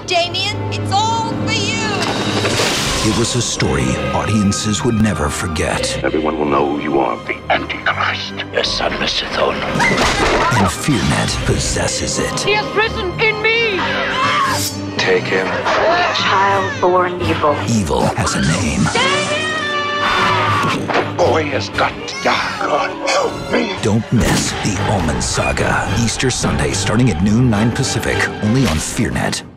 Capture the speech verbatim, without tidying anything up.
Damien, it's all for you! It was a story audiences would never forget. Everyone will know who you are, the Antichrist. Your son, Mister Thorne. And FEARnet possesses it. He has risen in me! Take him. Child born evil. Evil has a name. The boy has got to die. God help me. Don't miss The Omen Saga. Easter Sunday starting at noon, nine Pacific. Only on FEARnet.